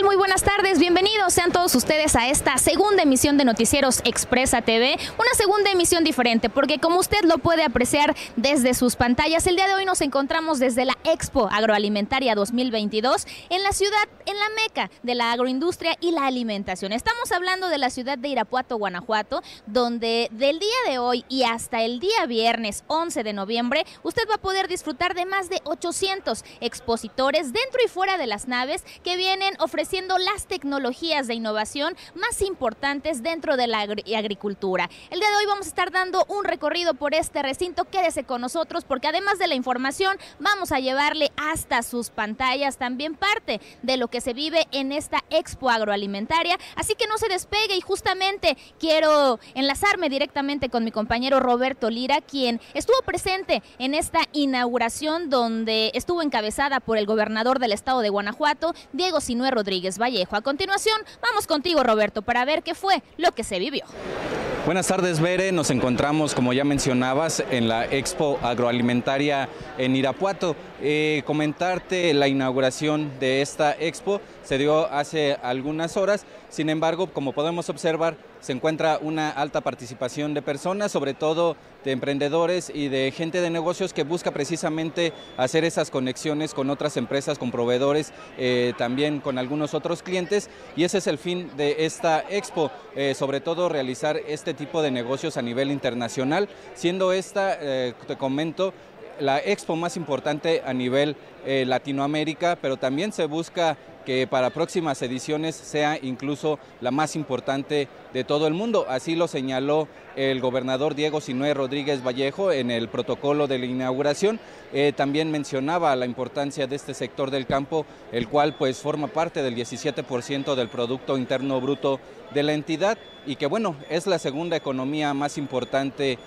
Muy buenas tardes, bienvenidos sean todos ustedes a esta segunda emisión de Noticieros Expresa TV, una segunda emisión diferente porque como usted lo puede apreciar desde sus pantallas, el día de hoy nos encontramos desde la Expo Agroalimentaria 2022 en la ciudad, en la meca de la agroindustria y la alimentación. Estamos hablando de la ciudad de Irapuato, Guanajuato, donde del día de hoy y hasta el día viernes 11 de noviembre, usted va a poder disfrutar de más de 800 expositores dentro y fuera de las naves que vienen ofreciendo las tecnologías de innovación más importantes dentro de la agricultura. El día de hoy vamos a estar dando un recorrido por este recinto. Quédese con nosotros porque además de la información vamos a llevarle hasta sus pantallas también parte de lo que se vive en esta Expo Agroalimentaria, así que no se despegue y justamente quiero enlazarme directamente con mi compañero Roberto Lira, quien estuvo presente en esta inauguración donde estuvo encabezada por el gobernador del estado de Guanajuato, Diego Sinue Rodríguez Vallejo. A continuación, vamos contigo, Roberto, para ver qué fue lo que se vivió. Buenas tardes, Bere. Nos encontramos, como ya mencionabas, en la Expo Agroalimentaria en Irapuato. Comentarte la inauguración de esta expo se dio hace algunas horas. Sin embargo, como podemos observar, se encuentra una alta participación de personas, sobre todo de emprendedores y de gente de negocios que busca precisamente hacer esas conexiones con otras empresas, con proveedores, también con algunos otros clientes, y ese es el fin de esta expo, sobre todo realizar este tipo de negocios a nivel internacional, siendo esta, te comento, la expo más importante a nivel Latinoamérica, pero también se busca que para próximas ediciones sea incluso la más importante de todo el mundo. Así lo señaló el gobernador Diego Sinue Rodríguez Vallejo en el protocolo de la inauguración. También mencionaba la importancia de este sector del campo, el cual pues forma parte del 17% del Producto Interno Bruto de la entidad y que bueno, es la segunda economía más importante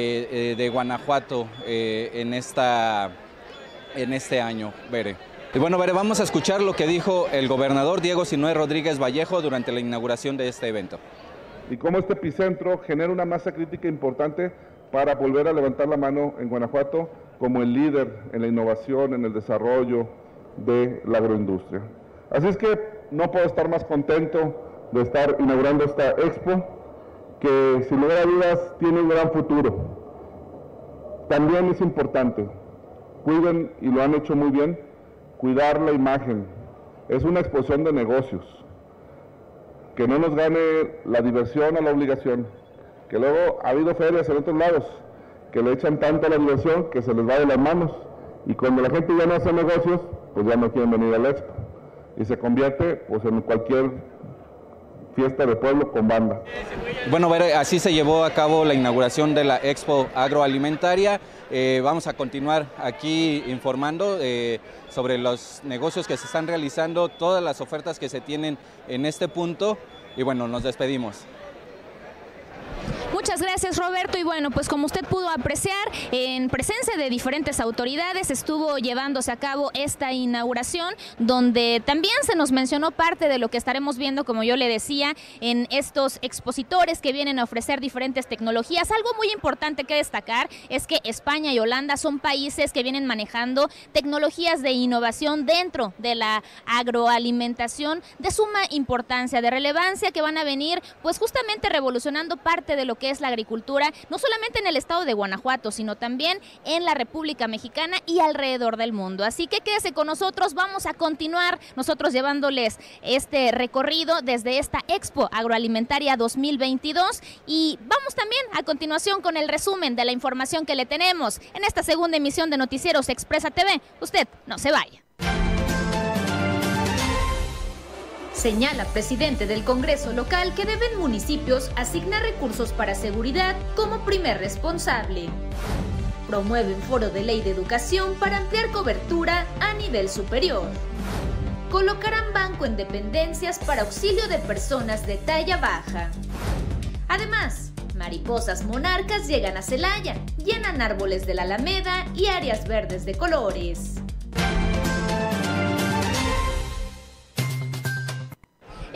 de Guanajuato en este año, Bere. Y bueno, Bere, vamos a escuchar lo que dijo el gobernador Diego Sinue Rodríguez Vallejo durante la inauguración de este evento. Y cómo este epicentro genera una masa crítica importante para volver a levantar la mano en Guanajuato como el líder en la innovación, en el desarrollo de la agroindustria. Así es que no puedo estar más contento de estar inaugurando esta expo, que sin lugar a dudas tiene un gran futuro. También es importante, cuiden, y lo han hecho muy bien, cuidar la imagen. Es una exposición de negocios. Que no nos gane la diversión a la obligación. Que luego ha habido ferias en otros lados que le echan tanto a la diversión que se les va de las manos. Y cuando la gente ya no hace negocios, pues ya no quieren venir a la expo. Y se convierte pues en cualquier fiesta de pueblo con banda. Bueno, así se llevó a cabo la inauguración de la Expo Agroalimentaria. Vamos a continuar aquí informando sobre los negocios que se están realizando, todas las ofertas que se tienen en este punto y bueno, nos despedimos. Muchas gracias, Roberto, y bueno, pues como usted pudo apreciar, en presencia de diferentes autoridades estuvo llevándose a cabo esta inauguración, donde también se nos mencionó parte de lo que estaremos viendo, como yo le decía, en estos expositores que vienen a ofrecer diferentes tecnologías. Algo muy importante que destacar es que España y Holanda son países que vienen manejando tecnologías de innovación dentro de la agroalimentación de suma importancia, de relevancia, que van a venir pues justamente revolucionando parte de lo que es la agricultura, no solamente en el estado de Guanajuato, sino también en la República Mexicana y alrededor del mundo. Así que quédese con nosotros, vamos a continuar nosotros llevándoles este recorrido desde esta Expo Agroalimentaria 2022 y vamos también a continuación con el resumen de la información que le tenemos en esta segunda emisión de Noticieros Expresa TV. Usted no se vaya. Señala presidente del Congreso local que deben municipios asignar recursos para seguridad como primer responsable. Promueven foro de ley de educación para ampliar cobertura a nivel superior. Colocarán banco en dependencias para auxilio de personas de talla baja. Además, mariposas monarcas llegan a Celaya, llenan árboles de la Alameda y áreas verdes de colores. Me encuentro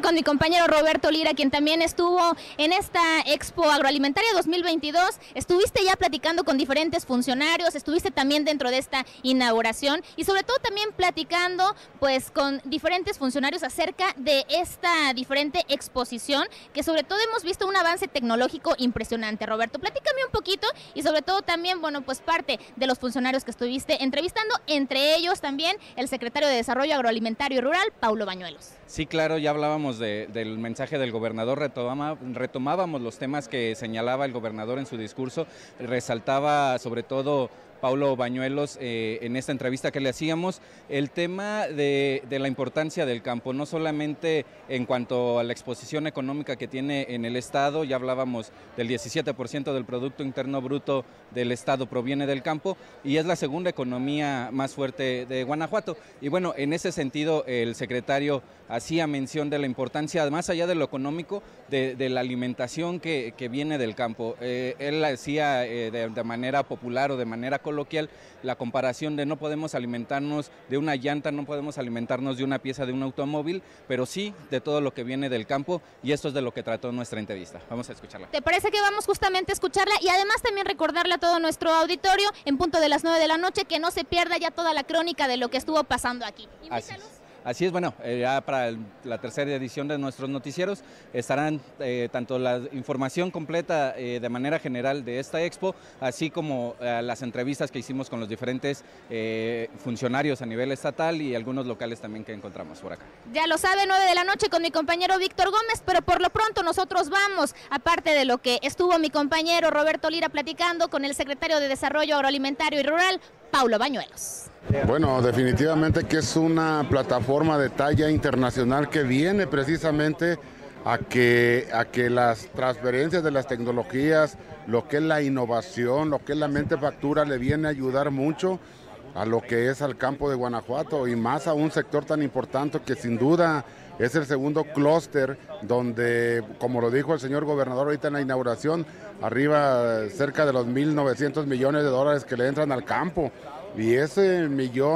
con mi compañero Roberto Lira, quien también estuvo en esta Expo Agroalimentaria 2022. Estuviste ya platicando con diferentes funcionarios, estuviste también dentro de esta inauguración y sobre todo también platicando pues con diferentes funcionarios acerca de esta diferente exposición, que sobre todo hemos visto un avance tecnológico impresionante. Roberto, platícame un poquito y sobre todo también, bueno, pues parte de los funcionarios que estuviste entrevistando, entre ellos también el secretario de Desarrollo Agroalimentario y Rural, Paulo Bañuelos. Sí, claro, ya hablábamos del mensaje del gobernador, retomábamos los temas que señalaba el gobernador en su discurso, resaltaba sobre todo Paulo Bañuelos en esta entrevista que le hacíamos, el tema de la importancia del campo, no solamente en cuanto a la exposición económica que tiene en el Estado, ya hablábamos del 17% del Producto Interno Bruto del Estado proviene del campo y es la segunda economía más fuerte de Guanajuato. Y bueno, en ese sentido el secretario hacía mención de la importancia, más allá de lo económico, de la alimentación que viene del campo. Él hacía de manera popular o de manera coloquial la comparación de no podemos alimentarnos de una llanta, no podemos alimentarnos de una pieza de un automóvil, pero sí de todo lo que viene del campo, y esto es de lo que trató nuestra entrevista. Vamos a escucharla. ¿Te parece que vamos justamente a escucharla y además también recordarle a todo nuestro auditorio en punto de las 9 de la noche que no se pierda ya toda la crónica de lo que estuvo pasando aquí? Invítalos. Así es, bueno, ya para la tercera edición de nuestros noticieros estarán tanto la información completa de manera general de esta expo, así como las entrevistas que hicimos con los diferentes funcionarios a nivel estatal y algunos locales también que encontramos por acá. Ya lo sabe, 9 de la noche con mi compañero Víctor Gómez, pero por lo pronto nosotros vamos, aparte de lo que estuvo mi compañero Roberto Lira platicando con el secretario de Desarrollo Agroalimentario y Rural, Paulo Bañuelos. Bueno, definitivamente que es una plataforma de talla internacional que viene precisamente a que las transferencias de las tecnologías, lo que es la innovación, lo que es la manufactura, le viene a ayudar mucho a lo que es al campo de Guanajuato y más a un sector tan importante que sin duda es el segundo clúster donde, como lo dijo el señor gobernador ahorita en la inauguración, arriba cerca de los 1.900 millones de dólares que le entran al campo. Y ese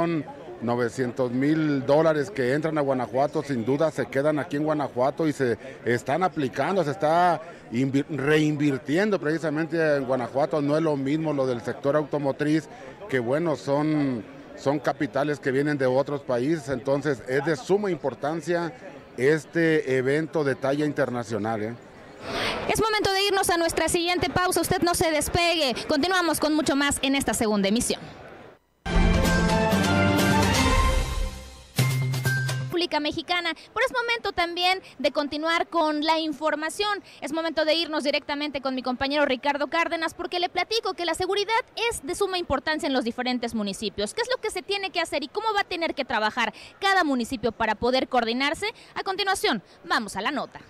1.900.000 dólares que entran a Guanajuato sin duda se quedan aquí en Guanajuato y se están aplicando, se está reinvirtiendo precisamente en Guanajuato. No es lo mismo lo del sector automotriz, que bueno, son capitales que vienen de otros países, entonces es de suma importancia este evento de talla internacional. Es momento de irnos a nuestra siguiente pausa, usted no se despegue, continuamos con mucho más en esta segunda emisión. Mexicana, pero es momento también de continuar con la información. Es momento de irnos directamente con mi compañero Ricardo Cárdenas, porque le platico que la seguridad es de suma importancia en los diferentes municipios. ¿Qué es lo que se tiene que hacer y cómo va a tener que trabajar cada municipio para poder coordinarse? A continuación, vamos a la nota.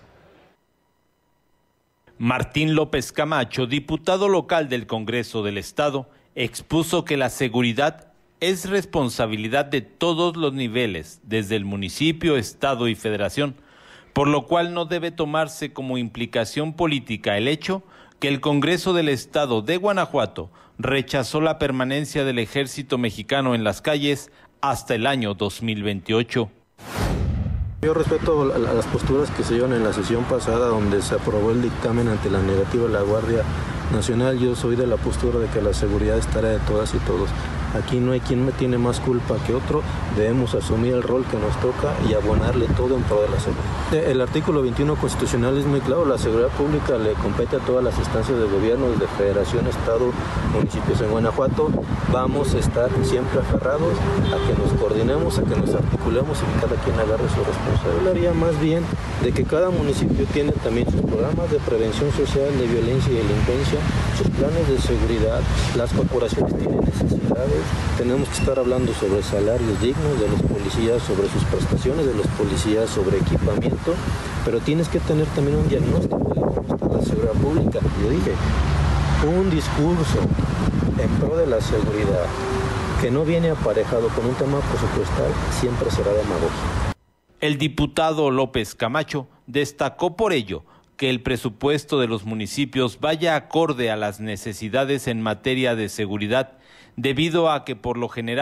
Martín López Camacho, diputado local del Congreso del Estado, expuso que la seguridad es responsabilidad de todos los niveles, desde el municipio, estado y federación, por lo cual no debe tomarse como implicación política el hecho que el Congreso del Estado de Guanajuato rechazó la permanencia del ejército mexicano en las calles hasta el año 2028. Yo respeto las posturas que se dieron en la sesión pasada, donde se aprobó el dictamen ante la negativa de la Guardia Nacional. Yo soy de la postura de que la seguridad es tarea de todas y todos. Aquí no hay quien me tiene más culpa que otro, debemos asumir el rol que nos toca y abonarle todo en pro de la seguridad. El artículo 21 constitucional es muy claro, la seguridad pública le compete a todas las instancias de gobierno, desde federación, estado, municipios. En Guanajuato vamos a estar siempre aferrados a que nos coordinemos, a que nos articulemos y que cada quien agarre su responsabilidad. Hablaría más bien de que cada municipio tiene también sus programas de prevención social, de violencia y delincuencia, sus planes de seguridad, las corporaciones tienen necesidades. Tenemos que estar hablando sobre salarios dignos de los policías, sobre sus prestaciones de los policías, sobre equipamiento, pero tienes que tener también un diagnóstico de cómo está la seguridad pública. Yo dije, un discurso en pro de la seguridad que no viene aparejado con un tema presupuestal siempre será demagogia. El diputado López Camacho destacó por ello que el presupuesto de los municipios vaya acorde a las necesidades en materia de seguridad, debido a que por lo general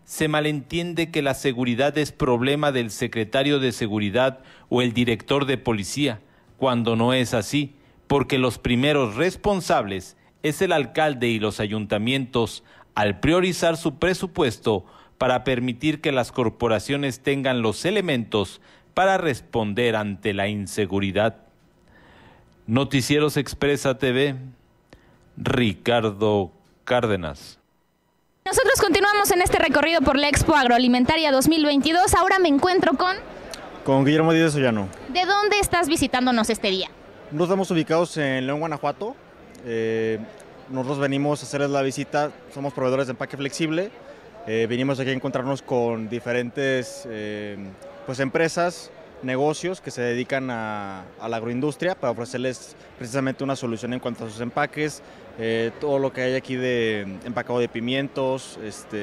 se malentiende que la seguridad es problema del secretario de Seguridad o el director de policía, cuando no es así, porque los primeros responsables es el alcalde y los ayuntamientos al priorizar su presupuesto para permitir que las corporaciones tengan los elementos para responder ante la inseguridad. Noticieros Expresa TV, Ricardo Cárdenas. Nosotros continuamos en este recorrido por la Expo Agroalimentaria 2022. Ahora me encuentro con Guillermo Díaz Ollano. ¿De dónde estás visitándonos este día? Nos estamos ubicados en León, Guanajuato. Nosotros venimos a hacerles la visita, somos proveedores de empaque flexible. Venimos aquí a encontrarnos con diferentes empresas, negocios que se dedican a la agroindustria para ofrecerles precisamente una solución en cuanto a sus empaques, todo lo que hay aquí de empacado de pimientos,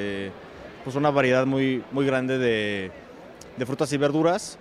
pues una variedad muy grande de frutas y verduras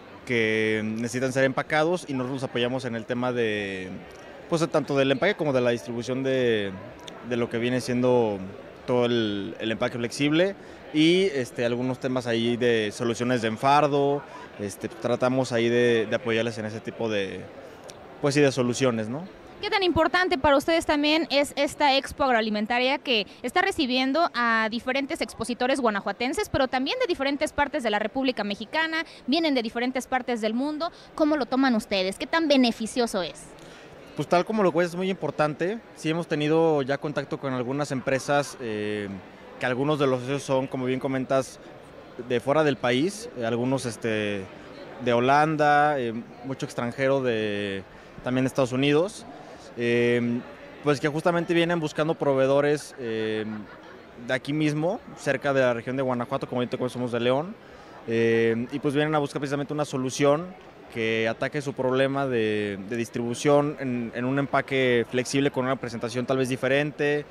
que necesitan ser empacados, y nosotros los apoyamos en el tema de tanto del empaque como de la distribución de lo que viene siendo todo el empaque flexible, y algunos temas ahí de soluciones de enfardo. Tratamos ahí de apoyarles en ese tipo de soluciones, ¿no? ¿Qué tan importante para ustedes también es esta Expo Agroalimentaria que está recibiendo a diferentes expositores guanajuatenses, pero también de diferentes partes de la República Mexicana, vienen de diferentes partes del mundo? ¿Cómo lo toman ustedes? ¿Qué tan beneficioso es? Pues tal como lo cual es muy importante. Sí hemos tenido ya contacto con algunas empresas que algunos de los socios son, como bien comentas, de fuera del país, algunos de Holanda, mucho extranjero también de Estados Unidos, pues que justamente vienen buscando proveedores de aquí mismo, cerca de la región de Guanajuato, como somos de León, y pues vienen a buscar precisamente una solución que ataque su problema de distribución en un empaque flexible, con una presentación tal vez diferente,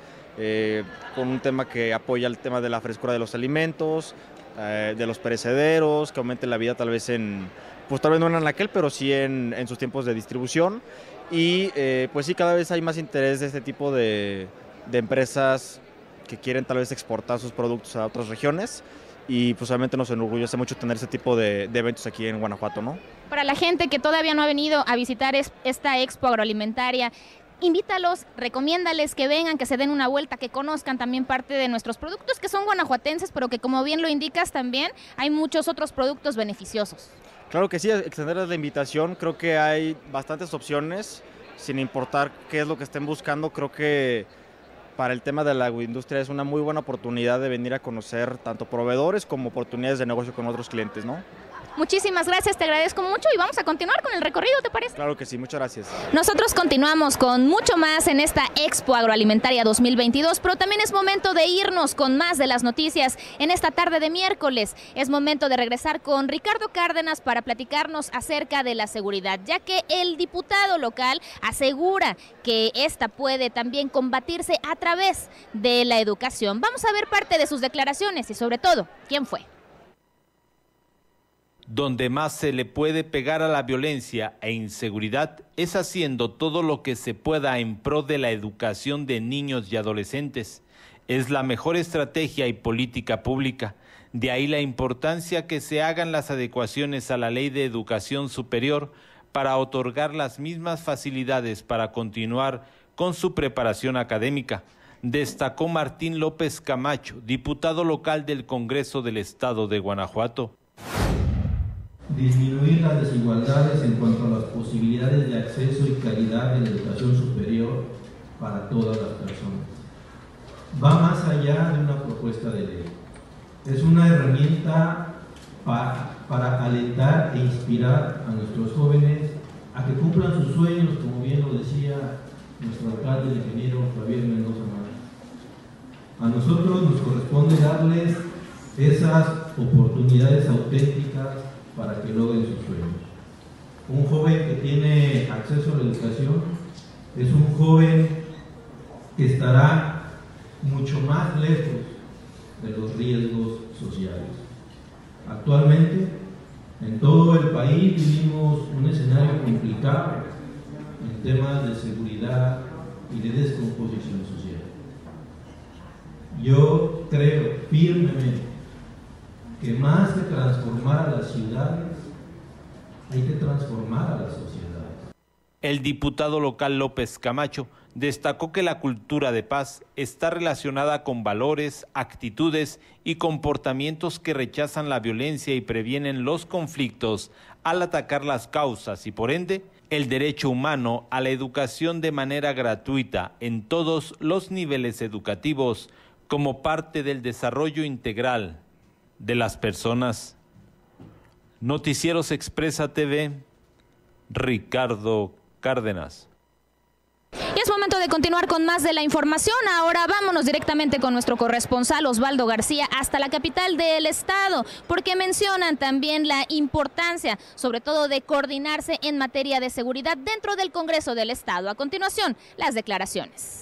con un tema que apoya el tema de la frescura de los alimentos, de los perecederos, que aumente la vida tal vez tal vez no en anaquel, pero sí en sus tiempos de distribución. Y pues sí, cada vez hay más interés de este tipo de empresas que quieren tal vez exportar sus productos a otras regiones, y pues obviamente nos enorgullece mucho tener ese tipo de eventos aquí en Guanajuato, ¿no? Para la gente que todavía no ha venido a visitar esta Expo Agroalimentaria, invítalos, recomiéndales que vengan, que se den una vuelta, que conozcan también parte de nuestros productos que son guanajuatenses, pero que, como bien lo indicas, también hay muchos otros productos beneficiosos. Claro que sí, extenderles la invitación. Creo que hay bastantes opciones, sin importar qué es lo que estén buscando. Creo que para el tema de la agroindustria es una muy buena oportunidad de venir a conocer tanto proveedores como oportunidades de negocio con otros clientes, ¿no? Muchísimas gracias, te agradezco mucho, y vamos a continuar con el recorrido, ¿te parece? Claro que sí, muchas gracias. Nosotros continuamos con mucho más en esta Expo Agroalimentaria 2022, pero también es momento de irnos con más de las noticias en esta tarde de miércoles. Es momento de regresar con Ricardo Cárdenas para platicarnos acerca de la seguridad, ya que el diputado local asegura que esta puede también combatirse a través de la educación. Vamos a ver parte de sus declaraciones y, sobre todo, quién fue. Donde más se le puede pegar a la violencia e inseguridad es haciendo todo lo que se pueda en pro de la educación de niños y adolescentes. Es la mejor estrategia y política pública. De ahí la importancia que se hagan las adecuaciones a la Ley de Educación Superior para otorgar las mismas facilidades para continuar con su preparación académica, destacó Martín López Camacho, diputado local del Congreso del Estado de Guanajuato. Disminuir las desigualdades en cuanto a las posibilidades de acceso y calidad de la educación superior para todas las personas. Va más allá de una propuesta de ley. Es una herramienta para alentar e inspirar a nuestros jóvenes a que cumplan sus sueños, como bien lo decía nuestro alcalde, el ingeniero Javier Mendoza Márquez. A nosotros nos corresponde darles esas oportunidades auténticas para que logren sus sueños. Un joven que tiene acceso a la educación es un joven que estará mucho más lejos de los riesgos sociales. Actualmente, en todo el país vivimos un escenario complicado en temas de seguridad y de descomposición social. Yo creo firmemente que más que transformar a las ciudades, hay que transformar a las sociedades. El diputado local López Camacho destacó que la cultura de paz está relacionada con valores, actitudes y comportamientos que rechazan la violencia y previenen los conflictos al atacar las causas y, por ende, el derecho humano a la educación de manera gratuita en todos los niveles educativos como parte del desarrollo integral de las personas. Noticieros Expresa TV, Ricardo Cárdenas. Y es momento de continuar con más de la información. Ahora vámonos directamente con nuestro corresponsal Osvaldo García hasta la capital del estado, porque mencionan también la importancia, sobre todo, de coordinarse en materia de seguridad dentro del Congreso del Estado. A continuación, las declaraciones.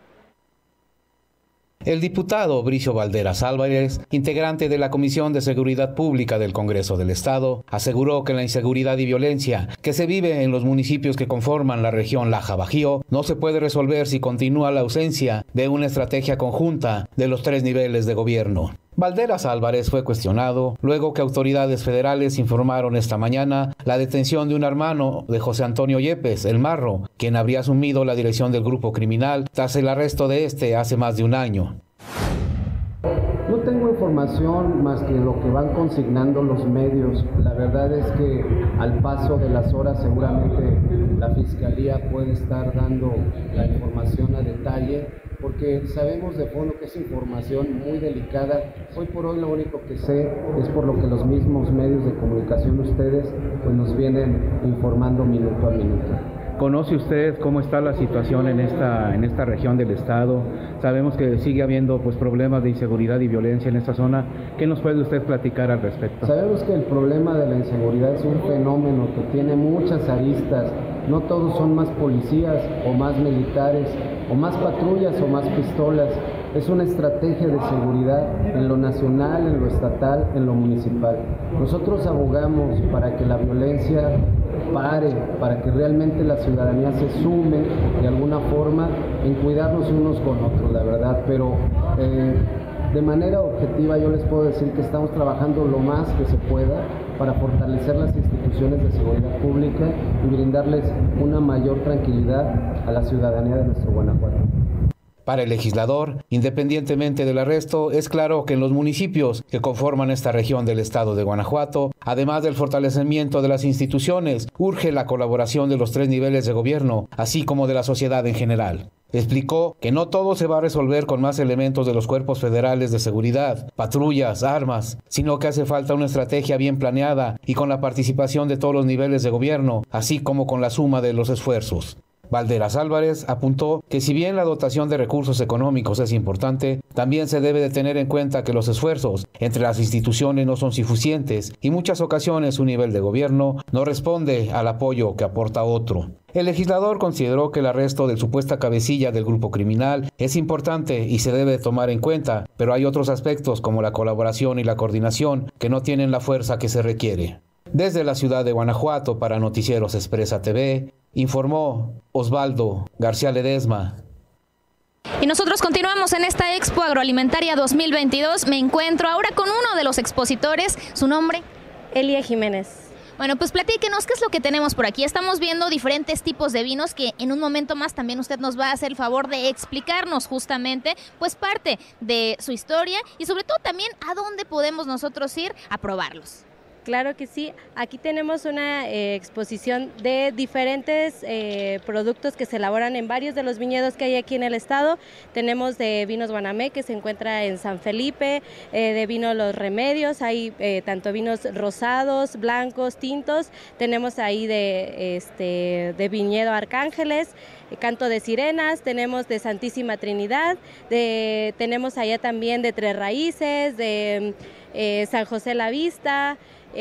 El diputado Bricio Valderas Álvarez, integrante de la Comisión de Seguridad Pública del Congreso del Estado, aseguró que la inseguridad y violencia que se vive en los municipios que conforman la región Laja-Bajío no se puede resolver si continúa la ausencia de una estrategia conjunta de los 3 niveles de gobierno. Valderas Álvarez fue cuestionado luego que autoridades federales informaron esta mañana la detención de un hermano de José Antonio Yepes, el Marro, quien habría asumido la dirección del grupo criminal tras el arresto de este hace más de un año. No tengo información más que lo que van consignando los medios. La verdad es que al paso de las horas seguramente la Fiscalía puede estar dando la información a detalle, porque sabemos de fondo que es información muy delicada. Hoy por hoy lo único que sé es por lo que los mismos medios de comunicación, ustedes, pues nos vienen informando minuto a minuto. ¿Conoce usted cómo está la situación en esta región del estado? Sabemos que sigue habiendo problemas de inseguridad y violencia en esta zona. ¿Qué nos puede usted platicar al respecto? Sabemos que el problema de la inseguridad es un fenómeno que tiene muchas aristas. No todos son más policías o más militares o más patrullas o más pistolas. Es una estrategia de seguridad en lo nacional, en lo estatal, en lo municipal. Nosotros abogamos para que la violencia pare, para que realmente la ciudadanía se sume de alguna forma en cuidarnos unos con otros, la verdad, pero de manera objetiva yo les puedo decir que estamos trabajando lo más que se pueda para fortalecer las instituciones de seguridad pública y brindarles una mayor tranquilidad a la ciudadanía de nuestro Guanajuato. Para el legislador, independientemente del arresto, es claro que en los municipios que conforman esta región del estado de Guanajuato, además del fortalecimiento de las instituciones, urge la colaboración de los 3 niveles de gobierno, así como de la sociedad en general. Explicó que no todo se va a resolver con más elementos de los cuerpos federales de seguridad, patrullas, armas, sino que hace falta una estrategia bien planeada y con la participación de todos los niveles de gobierno, así como con la suma de los esfuerzos. Valderas Álvarez apuntó que si bien la dotación de recursos económicos es importante, también se debe de tener en cuenta que los esfuerzos entre las instituciones no son suficientes y muchas ocasiones un nivel de gobierno no responde al apoyo que aporta otro. El legislador consideró que el arresto del supuesta cabecilla del grupo criminal es importante y se debe de tomar en cuenta, pero hay otros aspectos como la colaboración y la coordinación que no tienen la fuerza que se requiere. Desde la ciudad de Guanajuato para Noticieros Expresa TV, informó Osvaldo García Ledesma. Y nosotros continuamos en esta Expo Agroalimentaria 2022. Me encuentro ahora con uno de los expositores. ¿Su nombre? Elia Jiménez. Bueno, pues platíquenos qué es lo que tenemos por aquí. Estamos viendo diferentes tipos de vinos que en un momento más también usted nos va a hacer el favor de explicarnos justamente pues parte de su historia y sobre todo también a dónde podemos nosotros ir a probarlos. Claro que sí, aquí tenemos una exposición de diferentes productos que se elaboran en varios de los viñedos que hay aquí en el estado. Tenemos de vinos Guanamé, que se encuentra en San Felipe, de vino Los Remedios, hay tanto vinos rosados, blancos, tintos. Tenemos ahí de viñedo Arcángeles, Canto de Sirenas, tenemos de Santísima Trinidad, tenemos allá también de Tres Raíces, de San José la Vista,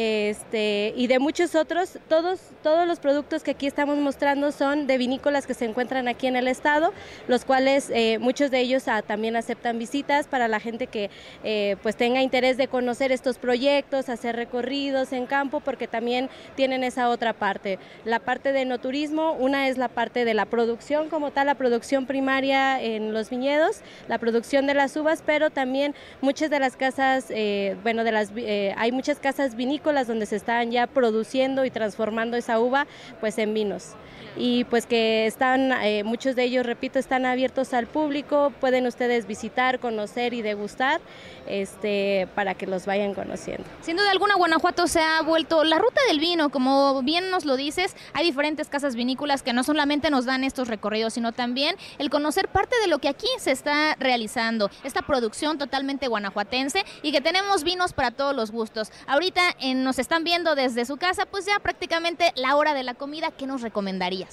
y de muchos otros. Todos los productos que aquí estamos mostrando son de vinícolas que se encuentran aquí en el estado, los cuales muchos de ellos también aceptan visitas para la gente que pues tenga interés de conocer estos proyectos, hacer recorridos en campo, porque también tienen esa otra parte, la parte de enoturismo. Una es la parte de la producción como tal, la producción primaria en los viñedos, la producción de las uvas, pero también muchas de las casas de bueno, hay muchas casas vinícolas donde se están ya produciendo y transformando esa uva pues en vinos. Y pues que están, muchos de ellos, repito, están abiertos al público, pueden ustedes visitar, conocer y degustar, para que los vayan conociendo. Sin duda alguna, Guanajuato se ha vuelto la ruta del vino, como bien nos lo dices. Hay diferentes casas vinícolas que no solamente nos dan estos recorridos, sino también el conocer parte de lo que aquí se está realizando, esta producción totalmente guanajuatense, y que tenemos vinos para todos los gustos. Ahorita nos están viendo desde su casa, pues ya prácticamente la hora de la comida. ¿Qué nos recomendarías?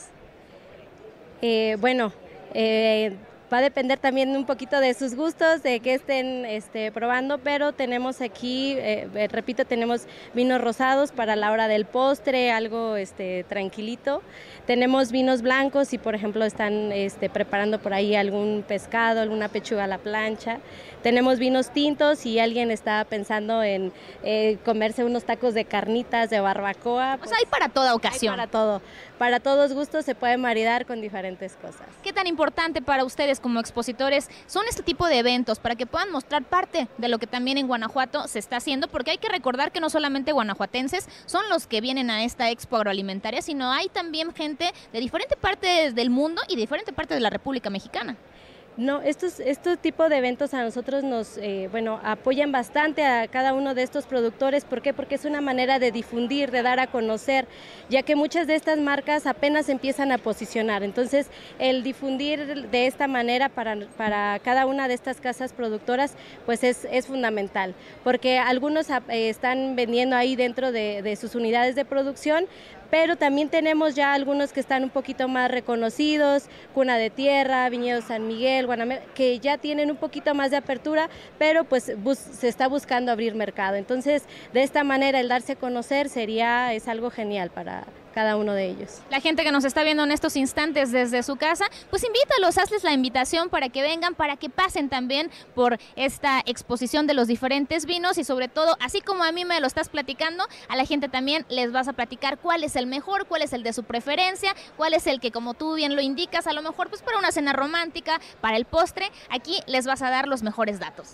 Va a depender también un poquito de sus gustos, de que estén probando, pero tenemos aquí, repito, tenemos vinos rosados para la hora del postre, algo tranquilito. Tenemos vinos blancos y, por ejemplo, están preparando por ahí algún pescado, alguna pechuga a la plancha. Tenemos vinos tintos y alguien está pensando en comerse unos tacos de carnitas, de barbacoa. Pues hay para toda ocasión. Hay para todo. Para todos gustos se puede maridar con diferentes cosas. ¿Qué tan importante para ustedes como expositores son este tipo de eventos para que puedan mostrar parte de lo que también en Guanajuato se está haciendo? Porque hay que recordar que no solamente guanajuatenses son los que vienen a esta Expo Agroalimentaria, sino hay también gente de diferentes partes del mundo y de diferentes partes de la República Mexicana. No, estos tipos de eventos a nosotros nos apoyan bastante a cada uno de estos productores. ¿Por qué? Porque es una manera de difundir, de dar a conocer, ya que muchas de estas marcas apenas empiezan a posicionar. Entonces, el difundir de esta manera para cada una de estas casas productoras, pues es fundamental, porque algunos están vendiendo ahí dentro de sus unidades de producción, pero también tenemos ya algunos que están un poquito más reconocidos, Cuna de Tierra, Viñedo San Miguel, Guanamé, que ya tienen un poquito más de apertura, pero pues se está buscando abrir mercado. Entonces, de esta manera, el darse a conocer es algo genial para cada uno de ellos. La gente que nos está viendo en estos instantes desde su casa, pues invítalos, hazles la invitación para que vengan, para que pasen también por esta exposición de los diferentes vinos y sobre todo, así como a mí me lo estás platicando, a la gente también les vas a platicar cuál es el mejor, cuál es el de su preferencia, cuál es el que, como tú bien lo indicas, a lo mejor pues para una cena romántica, para el postre, aquí les vas a dar los mejores datos.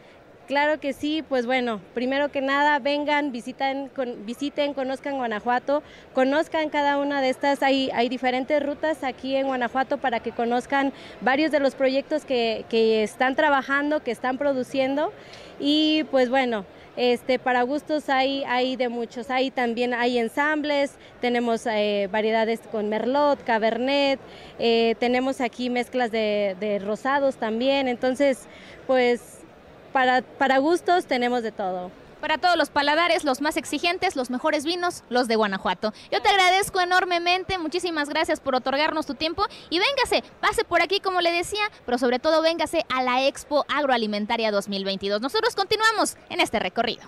Claro que sí, pues bueno, primero que nada vengan, visiten, conozcan Guanajuato, conozcan cada una de estas, hay diferentes rutas aquí en Guanajuato para que conozcan varios de los proyectos que están trabajando, que están produciendo y pues bueno, para gustos hay de muchos, también hay ensambles, tenemos variedades con Merlot, Cabernet, tenemos aquí mezclas de rosados también, entonces pues para gustos tenemos de todo. Para todos los paladares, los más exigentes, los mejores vinos, los de Guanajuato. Yo te agradezco enormemente, muchísimas gracias por otorgarnos tu tiempo y véngase, pase por aquí como le decía, pero sobre todo véngase a la Expo Agroalimentaria 2022. Nosotros continuamos en este recorrido.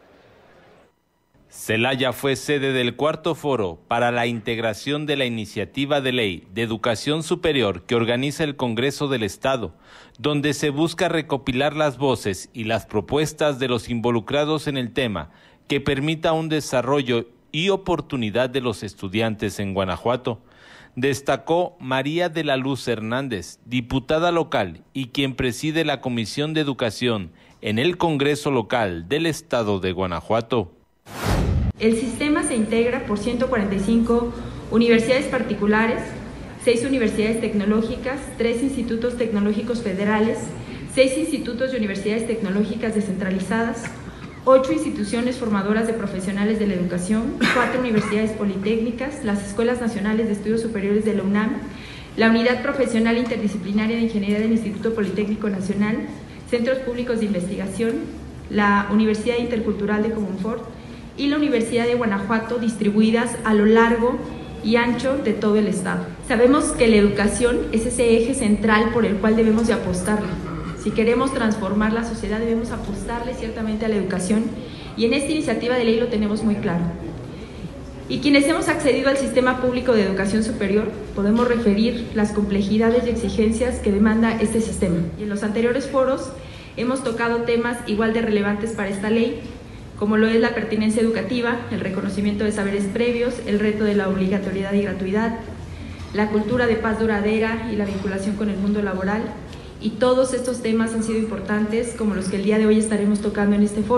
Celaya fue sede del cuarto foro para la integración de la iniciativa de ley de educación superior que organiza el Congreso del Estado, donde se busca recopilar las voces y las propuestas de los involucrados en el tema que permita un desarrollo y oportunidad de los estudiantes en Guanajuato. Destacó María de la Luz Hernández, diputada local y quien preside la Comisión de Educación en el Congreso Local del Estado de Guanajuato. El sistema se integra por 145 universidades particulares, 6 universidades tecnológicas, 3 institutos tecnológicos federales, 6 institutos y universidades tecnológicas descentralizadas, 8 instituciones formadoras de profesionales de la educación, 4 universidades politécnicas, las Escuelas Nacionales de Estudios Superiores de la UNAM, la Unidad Profesional Interdisciplinaria de Ingeniería del Instituto Politécnico Nacional, Centros Públicos de Investigación, la Universidad Intercultural de Comonfort y la Universidad de Guanajuato, distribuidas a lo largo y ancho de todo el estado. Sabemos que la educación es ese eje central por el cual debemos de apostarle. Si queremos transformar la sociedad debemos apostarle ciertamente a la educación y en esta iniciativa de ley lo tenemos muy claro. Y quienes hemos accedido al sistema público de educación superior podemos referir las complejidades y exigencias que demanda este sistema. Y en los anteriores foros hemos tocado temas igual de relevantes para esta ley, como lo es la pertinencia educativa, el reconocimiento de saberes previos, el reto de la obligatoriedad y gratuidad, la cultura de paz duradera y la vinculación con el mundo laboral. Y todos estos temas han sido importantes, como los que el día de hoy estaremos tocando en este foro.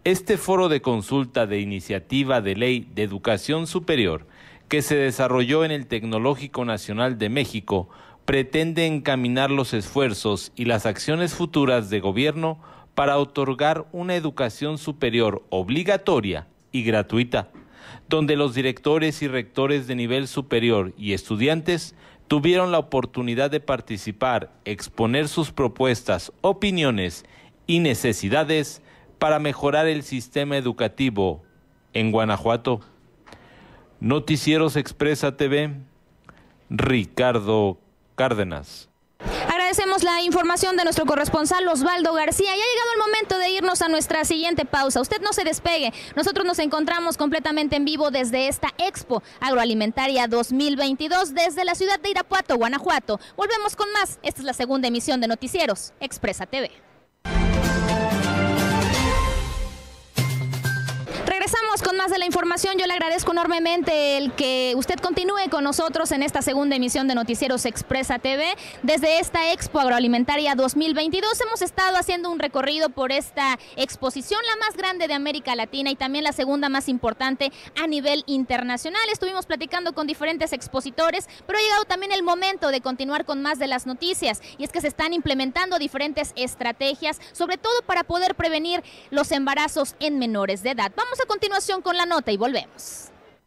Este foro de consulta de iniciativa de ley de educación superior que se desarrolló en el Tecnológico Nacional de México pretende encaminar los esfuerzos y las acciones futuras de gobierno para otorgar una educación superior obligatoria y gratuita, donde los directores y rectores de nivel superior y estudiantes tuvieron la oportunidad de participar, exponer sus propuestas, opiniones y necesidades para mejorar el sistema educativo en Guanajuato. Noticieros Expresa TV, Ricardo Cárdenas. Agradecemos la información de nuestro corresponsal Osvaldo García. Ya ha llegado el momento de irnos a nuestra siguiente pausa. Usted no se despegue. Nosotros nos encontramos completamente en vivo desde esta Expo Agroalimentaria 2022 desde la ciudad de Irapuato, Guanajuato. Volvemos con más. Esta es la segunda emisión de Noticieros Expresa TV. Regresamos con más de la información. Yo le agradezco enormemente el que usted continúe con nosotros en esta segunda emisión de Noticieros Expresa TV. Desde esta Expo Agroalimentaria 2022 hemos estado haciendo un recorrido por esta exposición, la más grande de América Latina y también la segunda más importante a nivel internacional. Estuvimos platicando con diferentes expositores, pero ha llegado también el momento de continuar con más de las noticias, y es que se están implementando diferentes estrategias, sobre todo para poder prevenir los embarazos en menores de edad. Vamos a continuación con la nota y volvemos.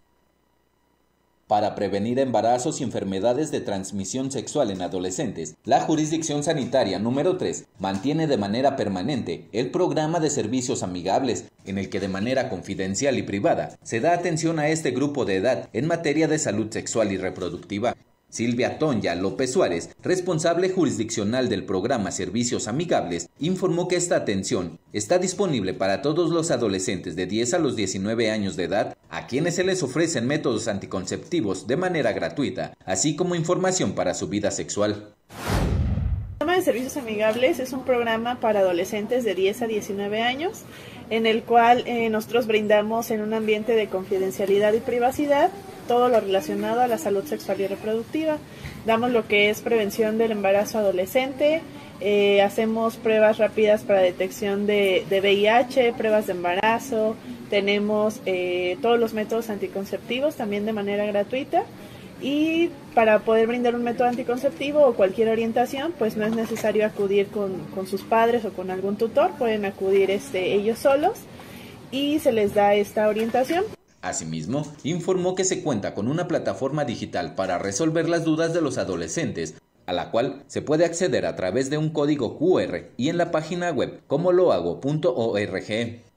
Para prevenir embarazos y enfermedades de transmisión sexual en adolescentes, la Jurisdicción Sanitaria número 3 mantiene de manera permanente el programa de servicios amigables, en el que de manera confidencial y privada se da atención a este grupo de edad en materia de salud sexual y reproductiva. Silvia Tonya López Suárez, responsable jurisdiccional del programa Servicios Amigables, informó que esta atención está disponible para todos los adolescentes de 10 a los 19 años de edad, a quienes se les ofrecen métodos anticonceptivos de manera gratuita, así como información para su vida sexual. El programa de Servicios Amigables es un programa para adolescentes de 10 a 19 años, en el cual nosotros brindamos en un ambiente de confidencialidad y privacidad todo lo relacionado a la salud sexual y reproductiva. Damos lo que es prevención del embarazo adolescente, hacemos pruebas rápidas para detección de VIH, pruebas de embarazo, tenemos todos los métodos anticonceptivos también de manera gratuita, y para poder brindar un método anticonceptivo o cualquier orientación, pues no es necesario acudir con sus padres o con algún tutor, pueden acudir ellos solos y se les da esta orientación. Asimismo, informó que se cuenta con una plataforma digital para resolver las dudas de los adolescentes, a la cual se puede acceder a través de un código QR y en la página web como lohago.org.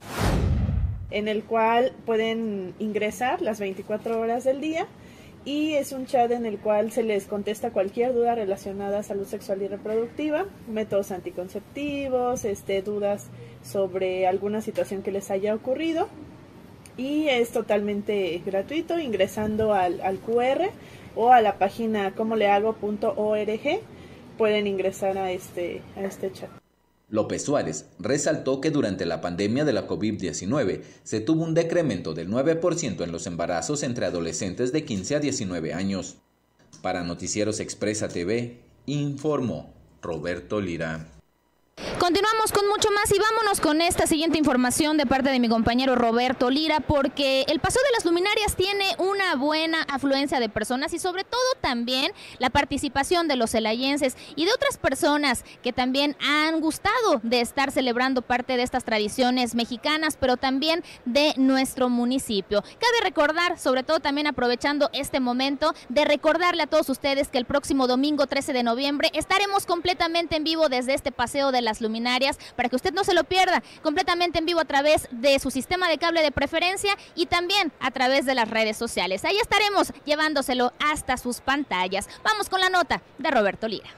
En el cual pueden ingresar las 24 horas del día, y es un chat en el cual se les contesta cualquier duda relacionada a salud sexual y reproductiva, métodos anticonceptivos, dudas sobre alguna situación que les haya ocurrido. Y es totalmente gratuito, ingresando al QR o a la página comolehago.org pueden ingresar a este chat. López Suárez resaltó que durante la pandemia de la COVID-19 se tuvo un decremento del 9% en los embarazos entre adolescentes de 15 a 19 años. Para Noticieros Expresa TV, informó Roberto Lira. Continuamos con mucho más y vámonos con esta siguiente información de parte de mi compañero Roberto Lira, porque el Paseo de las Luminarias tiene una buena afluencia de personas y sobre todo también la participación de los celayenses y de otras personas que también han gustado de estar celebrando parte de estas tradiciones mexicanas, pero también de nuestro municipio. Cabe recordar, sobre todo también aprovechando este momento, de recordarle a todos ustedes que el próximo domingo 13 de noviembre estaremos completamente en vivo desde este Paseo de las Luminarias, para que usted no se lo pierda, completamente en vivo a través de su sistema de cable de preferencia y también a través de las redes sociales. Ahí estaremos llevándoselo hasta sus pantallas. Vamos con la nota de Roberto Lira.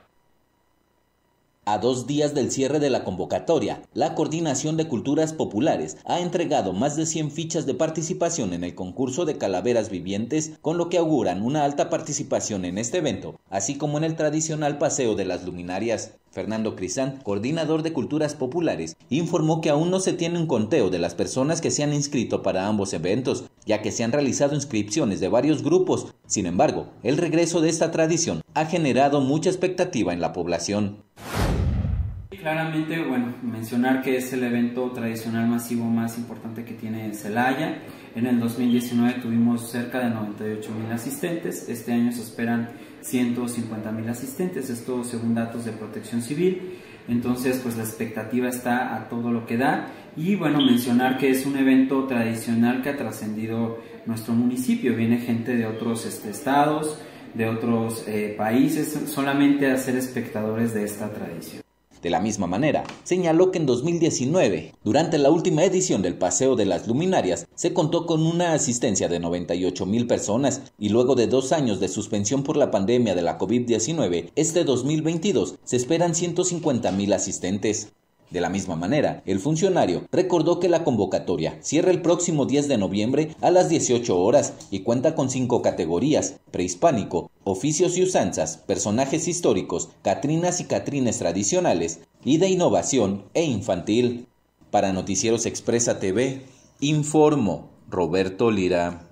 A 2 días del cierre de la convocatoria, la Coordinación de Culturas Populares ha entregado más de 100 fichas de participación en el concurso de calaveras vivientes, con lo que auguran una alta participación en este evento, así como en el tradicional Paseo de las Luminarias. Fernando Crisán, coordinador de Culturas Populares, informó que aún no se tiene un conteo de las personas que se han inscrito para ambos eventos, ya que se han realizado inscripciones de varios grupos. Sin embargo, el regreso de esta tradición ha generado mucha expectativa en la población. claramente, bueno, mencionar que es el evento tradicional masivo más importante que tiene Celaya. En el 2019 tuvimos cerca de 98,000 asistentes, este año se esperan 150,000 asistentes, esto según datos de Protección Civil. Entonces, pues la expectativa está a todo lo que da. Y bueno, mencionar que es un evento tradicional que ha trascendido nuestro municipio. Viene gente de otros estados, de otros países, solamente a ser espectadores de esta tradición. De la misma manera, señaló que en 2019, durante la última edición del Paseo de las Luminarias, se contó con una asistencia de 98,000 personas y luego de 2 años de suspensión por la pandemia de la COVID-19, este 2022 se esperan 150,000 asistentes. De la misma manera, el funcionario recordó que la convocatoria cierra el próximo 10 de noviembre a las 18 horas y cuenta con 5 categorías: prehispánico, oficios y usanzas, personajes históricos, catrinas y catrines tradicionales, y de innovación e infantil. Para Noticieros Expresa TV, informó Roberto Lira.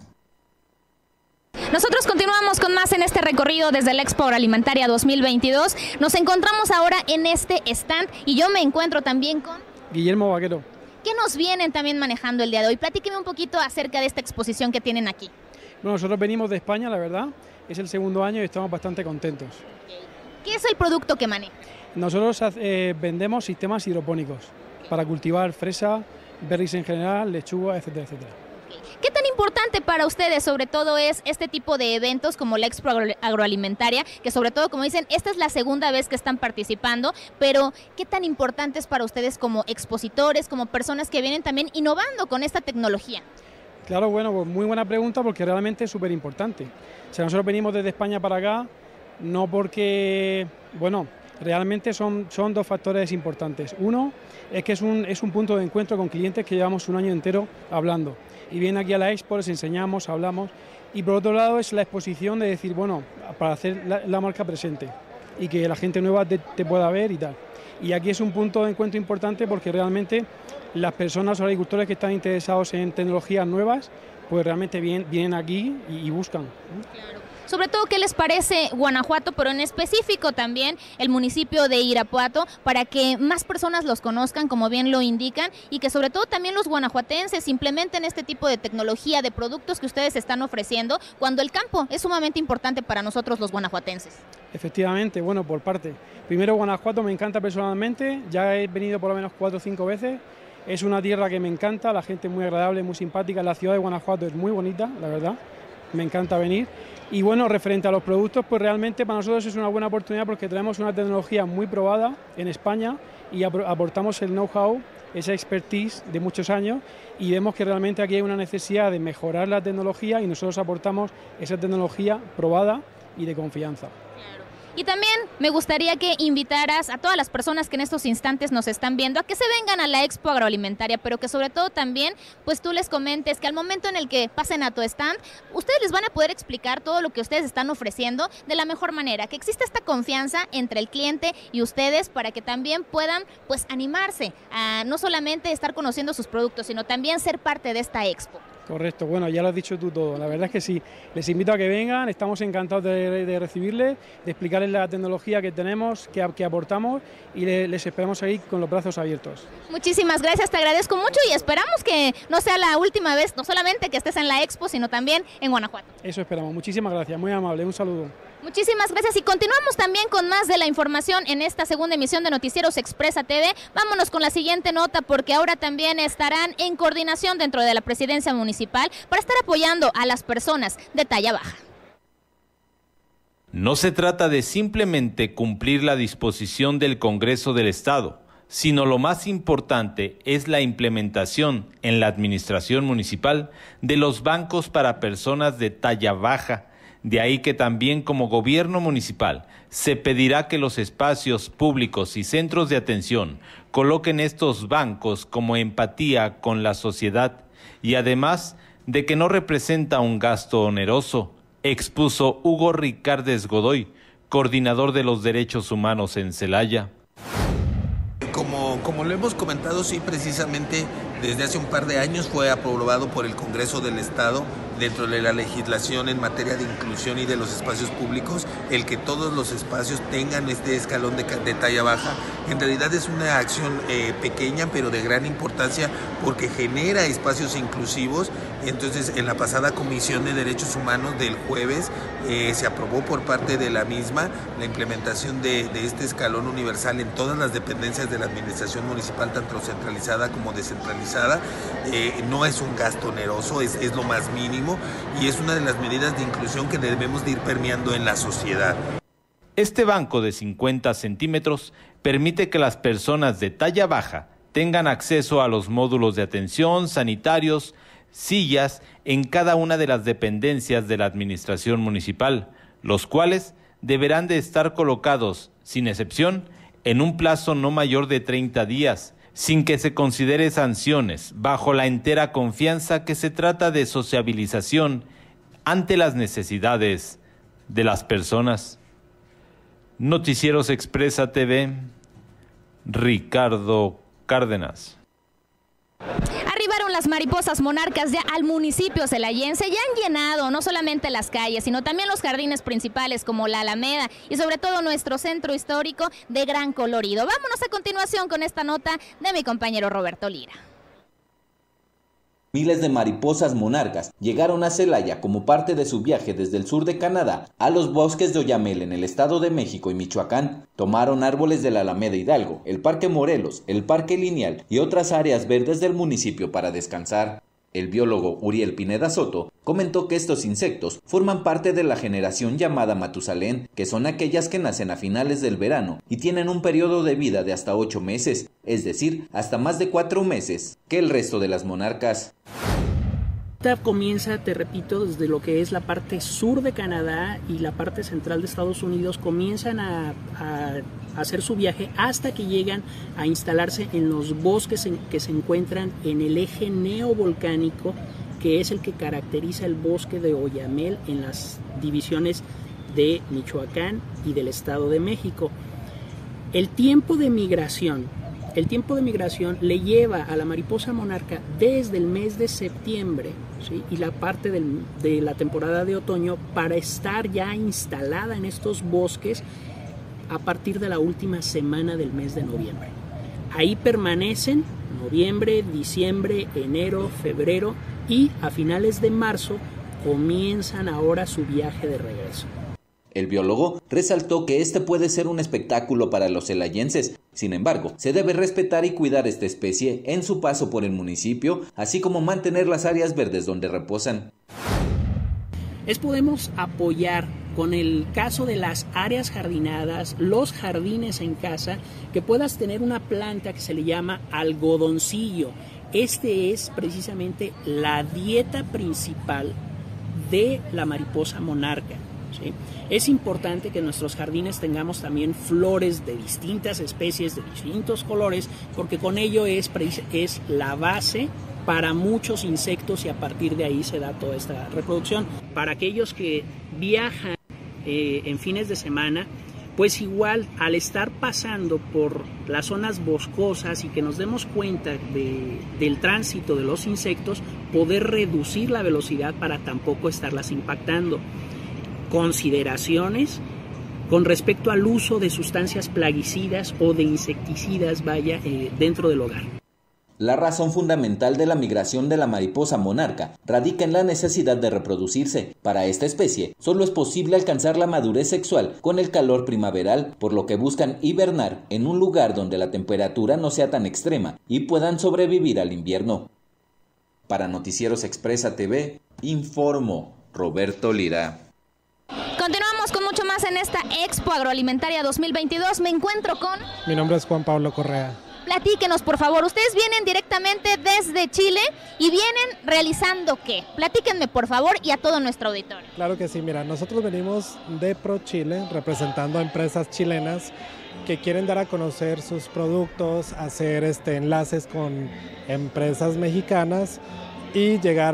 Nosotros continuamos con más en este recorrido desde la Expo Agroalimentaria 2022. Nos encontramos ahora en este stand y yo me encuentro también con Guillermo Vaquero. ¿Qué nos vienen también manejando el día de hoy? Platíqueme un poquito acerca de esta exposición que tienen aquí. Bueno, nosotros venimos de España, la verdad. Es el segundo año y estamos bastante contentos. ¿Qué es el producto que maneja? Nosotros vendemos sistemas hidropónicos para cultivar fresa, berries en general, lechuga, etcétera, etcétera. ¿Qué tan importante para ustedes sobre todo es este tipo de eventos como la Expo Agroalimentaria? Que sobre todo, como dicen, esta es la segunda vez que están participando, pero ¿qué tan importante es para ustedes como expositores, como personas que vienen también innovando con esta tecnología? Claro, bueno, pues muy buena pregunta porque realmente es súper importante. O sea, nosotros venimos desde España para acá, no porque, bueno, realmente son 2 factores importantes. Uno es que es un punto de encuentro con clientes que llevamos un año entero hablando. Y vienen aquí a la Expo, les enseñamos, hablamos. Y por otro lado es la exposición de decir, bueno, para hacer la marca presente y que la gente nueva te pueda ver y tal. Y aquí es un punto de encuentro importante porque realmente las personas o agricultores que están interesados en tecnologías nuevas, pues realmente vienen aquí y buscan. Claro. Sobre todo, ¿qué les parece Guanajuato, pero en específico también el municipio de Irapuato, para que más personas los conozcan, como bien lo indican, y que sobre todo también los guanajuatenses implementen este tipo de tecnología, de productos que ustedes están ofreciendo, cuando el campo es sumamente importante para nosotros los guanajuatenses? Efectivamente, bueno, por parte. Primero, Guanajuato me encanta personalmente, ya he venido por lo menos 4 o 5 veces. Es una tierra que me encanta, la gente es muy agradable, muy simpática, la ciudad de Guanajuato es muy bonita, la verdad, me encanta venir. Y bueno, referente a los productos, pues realmente para nosotros es una buena oportunidad porque tenemos una tecnología muy probada en España y aportamos el know-how, esa expertise de muchos años, y vemos que realmente aquí hay una necesidad de mejorar la tecnología y nosotros aportamos esa tecnología probada y de confianza. Y también me gustaría que invitaras a todas las personas que en estos instantes nos están viendo a que se vengan a la Expo Agroalimentaria, pero que sobre todo también pues tú les comentes que al momento en el que pasen a tu stand, ustedes les van a poder explicar todo lo que ustedes están ofreciendo de la mejor manera, que exista esta confianza entre el cliente y ustedes para que también puedan pues animarse a no solamente estar conociendo sus productos, sino también ser parte de esta Expo. Correcto, bueno, ya lo has dicho tú todo, la verdad es que sí, les invito a que vengan, estamos encantados de recibirles, de explicarles la tecnología que tenemos, que aportamos y les esperamos ahí con los brazos abiertos. Muchísimas gracias, te agradezco mucho y esperamos que no sea la última vez, no solamente que estés en la Expo, sino también en Guanajuato. Eso esperamos, muchísimas gracias, muy amable, un saludo. Muchísimas gracias y continuamos también con más de la información en esta segunda emisión de Noticieros Expresa TV. Vámonos con la siguiente nota porque ahora también estarán en coordinación dentro de la presidencia municipal para estar apoyando a las personas de talla baja. No se trata de simplemente cumplir la disposición del Congreso del Estado, sino lo más importante es la implementación en la administración municipal de los bancos para personas de talla baja. De ahí que también como gobierno municipal se pedirá que los espacios públicos y centros de atención coloquen estos bancos como empatía con la sociedad y además de que no representa un gasto oneroso, expuso Hugo Ricardes Godoy, coordinador de los derechos humanos en Celaya. Como lo hemos comentado, sí, precisamente desde hace un par de años fue aprobado por el Congreso del Estado dentro de la legislación en materia de inclusión y de los espacios públicos, el que todos los espacios tengan este escalón de talla baja. En realidad es una acción pequeña pero de gran importancia porque genera espacios inclusivos. Entonces, en la pasada Comisión de Derechos Humanos del jueves se aprobó por parte de la misma la implementación de este escalón universal en todas las dependencias de la administración municipal, tanto centralizada como descentralizada. No es un gasto oneroso, es lo más mínimo y es una de las medidas de inclusión que debemos de ir permeando en la sociedad. Este banco de 50 centímetros permite que las personas de talla baja tengan acceso a los módulos de atención, sanitarios, sillas en cada una de las dependencias de la administración municipal, los cuales deberán de estar colocados, sin excepción, en un plazo no mayor de 30 días, sin que se considere sanciones, bajo la entera confianza que se trata de sociabilización ante las necesidades de las personas. Noticieros Expresa TV, Ricardo Cárdenas. Arribaron las mariposas monarcas ya al municipio celayense, ya han llenado no solamente las calles, sino también los jardines principales como la Alameda y sobre todo nuestro centro histórico de gran colorido. Vámonos a continuación con esta nota de mi compañero Roberto Lira. Miles de mariposas monarcas llegaron a Celaya como parte de su viaje desde el sur de Canadá a los bosques de Oyamel en el Estado de México y Michoacán. Tomaron árboles de la Alameda Hidalgo, el Parque Morelos, el Parque Lineal y otras áreas verdes del municipio para descansar. El biólogo Uriel Pineda Soto comentó que estos insectos forman parte de la generación llamada Matusalén, que son aquellas que nacen a finales del verano y tienen un periodo de vida de hasta 8 meses, es decir, hasta más de 4 meses que el resto de las monarcas. Comienza, te repito, desde lo que es la parte sur de Canadá y la parte central de Estados Unidos, comienzan a hacer su viaje hasta que llegan a instalarse en los bosques que se encuentran en el eje neovolcánico, que es el que caracteriza el bosque de Oyamel en las divisiones de Michoacán y del Estado de México. El tiempo de migración le lleva a la mariposa monarca desde el mes de septiembre, ¿sí?, y la parte de la temporada de otoño para estar ya instalada en estos bosques a partir de la última semana del mes de noviembre. Ahí permanecen noviembre, diciembre, enero, febrero y a finales de marzo comienzan ahora su viaje de regreso. El biólogo resaltó que este puede ser un espectáculo para los celayenses. Sin embargo, se debe respetar y cuidar esta especie en su paso por el municipio, así como mantener las áreas verdes donde reposan. Podemos apoyar con el caso de las áreas jardinadas, los jardines en casa, que puedas tener una planta que se le llama algodoncillo. Este es precisamente la dieta principal de la mariposa monarca, ¿sí? Es importante que en nuestros jardines tengamos también flores de distintas especies, de distintos colores, porque con ello es la base para muchos insectos y a partir de ahí se da toda esta reproducción. Para aquellos que viajan en fines de semana, pues igual al estar pasando por las zonas boscosas y que nos demos cuenta del tránsito de los insectos, poder reducir la velocidad para tampoco estarlas impactando. Consideraciones con respecto al uso de sustancias plaguicidas o de insecticidas dentro del hogar. La razón fundamental de la migración de la mariposa monarca radica en la necesidad de reproducirse. Para esta especie, solo es posible alcanzar la madurez sexual con el calor primaveral, por lo que buscan hibernar en un lugar donde la temperatura no sea tan extrema y puedan sobrevivir al invierno. Para Noticieros Expresa TV, informó Roberto Lira. Continuamos con mucho más en esta Expo Agroalimentaria 2022. Me encuentro con... Mi nombre es Juan Pablo Correa. Platíquenos, por favor. Ustedes vienen directamente desde Chile y vienen realizando ¿qué? Platíquenme, por favor, y a todo nuestro auditorio. Claro que sí. Mira, nosotros venimos de ProChile, representando a empresas chilenas que quieren dar a conocer sus productos, hacer enlaces con empresas mexicanas y llegar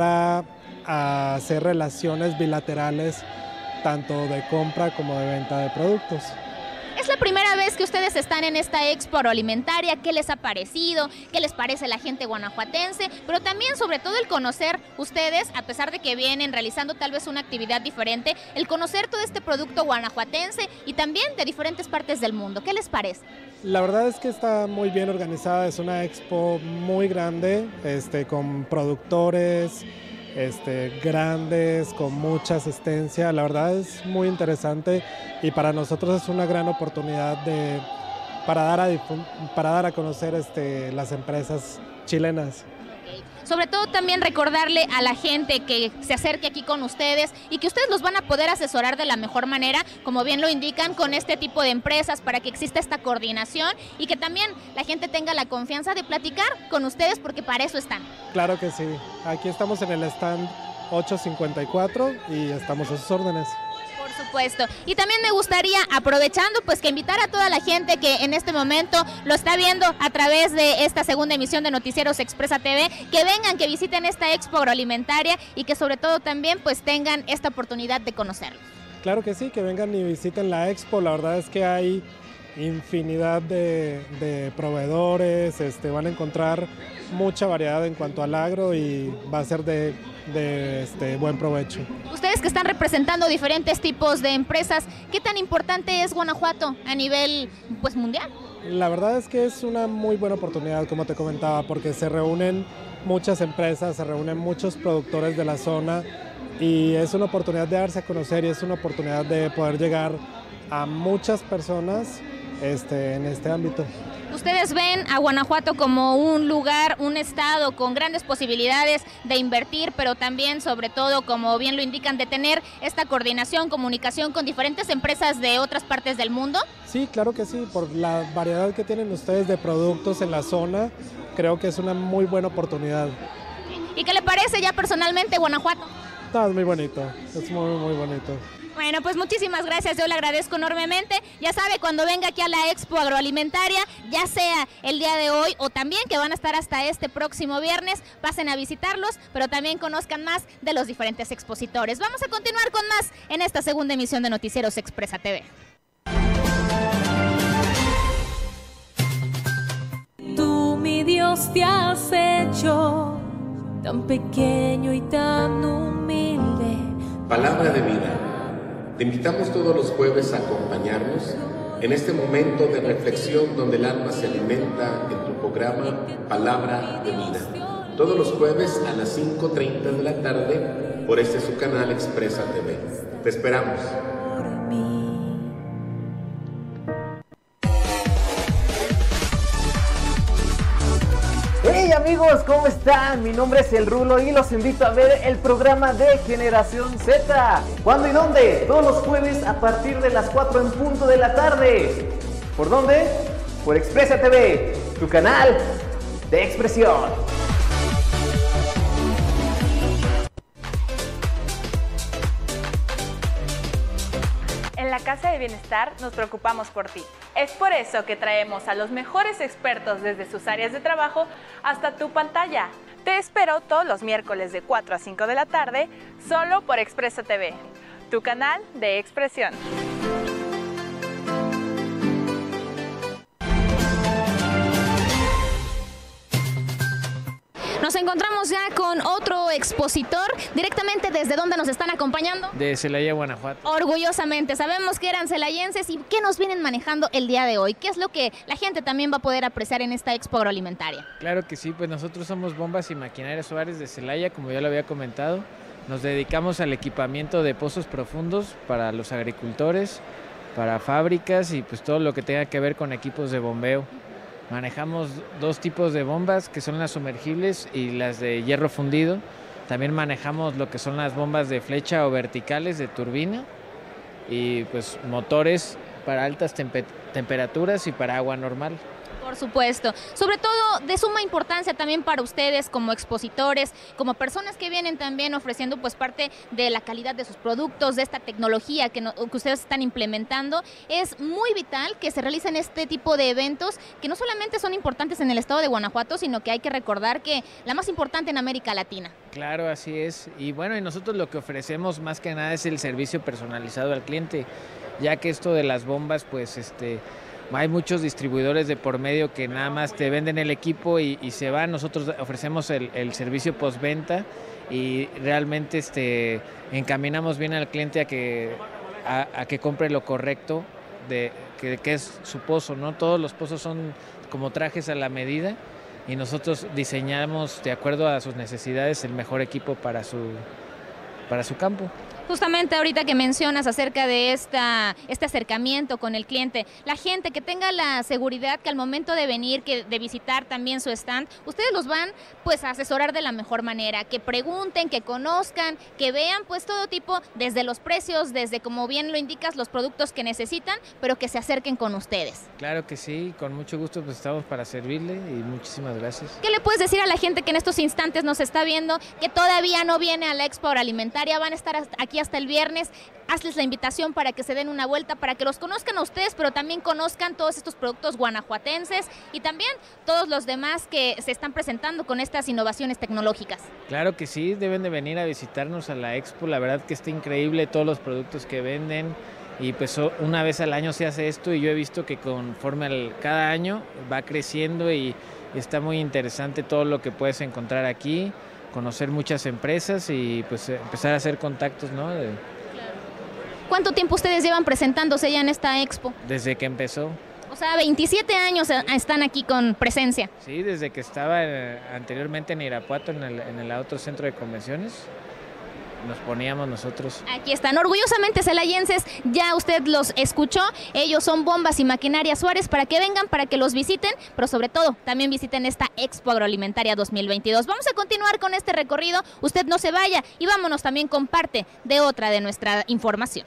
a hacer relaciones bilaterales tanto de compra como de venta de productos. Es la primera vez que ustedes están en esta Expo Agroalimentaria. ¿Qué les ha parecido? ¿Qué les parece la gente guanajuatense? Pero también, sobre todo, el conocer ustedes, a pesar de que vienen realizando tal vez una actividad diferente, el conocer todo este producto guanajuatense y también de diferentes partes del mundo. ¿Qué les parece? La verdad es que está muy bien organizada, es una expo muy grande, con productores grandes, con mucha asistencia. La verdad es muy interesante y para nosotros es una gran oportunidad para dar a conocer las empresas chilenas. Sobre todo también recordarle a la gente que se acerque aquí con ustedes y que ustedes los van a poder asesorar de la mejor manera, como bien lo indican, con este tipo de empresas, para que exista esta coordinación y que también la gente tenga la confianza de platicar con ustedes, porque para eso están. Claro que sí, aquí estamos en el stand 854 y estamos a sus órdenes. Por supuesto. Y también me gustaría, aprovechando, pues que invitar a toda la gente que en este momento lo está viendo a través de esta segunda emisión de Noticieros Expresa TV, que vengan, que visiten esta Expo Agroalimentaria y que sobre todo también pues tengan esta oportunidad de conocerlos. Claro que sí, que vengan y visiten la Expo. La verdad es que hay infinidad de proveedores, van a encontrar mucha variedad en cuanto al agro y va a ser de buen provecho. Ustedes que están representando diferentes tipos de empresas, ¿qué tan importante es Guanajuato a nivel pues mundial? La verdad es que es una muy buena oportunidad, como te comentaba, porque se reúnen muchas empresas, se reúnen muchos productores de la zona y es una oportunidad de darse a conocer y es una oportunidad de poder llegar a muchas personas en este ámbito. ¿Ustedes ven a Guanajuato como un lugar, un estado con grandes posibilidades de invertir, pero también, sobre todo, como bien lo indican, de tener esta coordinación, comunicación con diferentes empresas de otras partes del mundo? Sí, claro que sí, por la variedad que tienen ustedes de productos en la zona, creo que es una muy buena oportunidad. ¿Y qué le parece ya personalmente Guanajuato? No, es muy bonito, es muy, muy bonito. Bueno, pues muchísimas gracias, yo le agradezco enormemente. Ya sabe, cuando venga aquí a la Expo Agroalimentaria, ya sea el día de hoy o también que van a estar hasta este próximo viernes, pasen a visitarlos, pero también conozcan más de los diferentes expositores. Vamos a continuar con más en esta segunda emisión de Noticieros Expresa TV. Tú, mi Dios, te has hecho tan pequeño y tan humilde. Palabra de vida. Te invitamos todos los jueves a acompañarnos en este momento de reflexión donde el alma se alimenta en tu programa Palabra de Vida. Todos los jueves a las 5:30 de la tarde por su canal Expresa TV. Te esperamos. Hey amigos, ¿cómo están? Mi nombre es El Rulo y los invito a ver el programa de Generación Z. ¿Cuándo y dónde? Todos los jueves a partir de las 4 en punto de la tarde. ¿Por dónde? Por Expresa TV, tu canal de expresión. En la Casa de Bienestar nos preocupamos por ti. Es por eso que traemos a los mejores expertos desde sus áreas de trabajo hasta tu pantalla. Te espero todos los miércoles de 4 a 5 de la tarde, solo por Expresa TV, tu canal de expresión. Nos encontramos ya con otro expositor, directamente desde donde nos están acompañando. De Celaya, Guanajuato. Orgullosamente, sabemos que eran celayenses y ¿qué nos vienen manejando el día de hoy? ¿Qué es lo que la gente también va a poder apreciar en esta Expo Agroalimentaria? Claro que sí, pues nosotros somos Bombas y Maquinaria Suárez de Celaya, como ya lo había comentado. Nos dedicamos al equipamiento de pozos profundos para los agricultores, para fábricas y pues todo lo que tenga que ver con equipos de bombeo. Manejamos dos tipos de bombas, que son las sumergibles y las de hierro fundido. También manejamos lo que son las bombas de flecha o verticales de turbina y pues motores para altas temperaturas y para agua normal. Por Por supuesto, sobre todo de suma importancia también para ustedes como expositores, como personas que vienen también ofreciendo pues parte de la calidad de sus productos, de esta tecnología que ustedes están implementando. Es muy vital que se realicen este tipo de eventos que no solamente son importantes en el estado de Guanajuato, sino que hay que recordar que la más importante en América Latina. Claro, así es. Y bueno, y nosotros lo que ofrecemos más que nada es el servicio personalizado al cliente, ya que esto de las bombas pues hay muchos distribuidores de por medio que nada más te venden el equipo y se van. Nosotros ofrecemos el servicio postventa y realmente encaminamos bien al cliente a que compre lo correcto que es su pozo, ¿no? Todos los pozos son como trajes a la medida y nosotros diseñamos de acuerdo a sus necesidades el mejor equipo para su campo. Justamente ahorita que mencionas acerca de este acercamiento con el cliente, la gente que tenga la seguridad que al momento de venir, de visitar también su stand, ustedes los van pues a asesorar de la mejor manera, que pregunten, que conozcan, que vean pues todo tipo, desde los precios, desde como bien lo indicas, los productos que necesitan, pero que se acerquen con ustedes. Claro que sí, con mucho gusto pues estamos para servirle y muchísimas gracias. ¿Qué le puedes decir a la gente que en estos instantes nos está viendo, que todavía no viene a la Expo Agroalimentaria, van a estar aquí hasta el viernes? Hazles la invitación para que se den una vuelta, para que los conozcan a ustedes, pero también conozcan todos estos productos guanajuatenses y también todos los demás que se están presentando con estas innovaciones tecnológicas. Claro que sí, deben de venir a visitarnos a la Expo, la verdad que está increíble todos los productos que venden y pues una vez al año se hace esto y yo he visto que conforme cada año va creciendo y está muy interesante todo lo que puedes encontrar aquí, conocer muchas empresas y pues empezar a hacer contactos, ¿no? ¿Cuánto tiempo ustedes llevan presentándose ya en esta expo? Desde que empezó. O sea, 27 años están aquí con presencia. Sí, desde que estaba anteriormente en Irapuato, en el otro centro de convenciones. Nos poníamos nosotros. Aquí están, orgullosamente celayenses, ya usted los escuchó, ellos son Bombas y Maquinaria Suárez, para que vengan, para que los visiten, pero sobre todo también visiten esta Expo Agroalimentaria 2022. Vamos a continuar con este recorrido, usted no se vaya y vámonos también con parte de otra de nuestra información.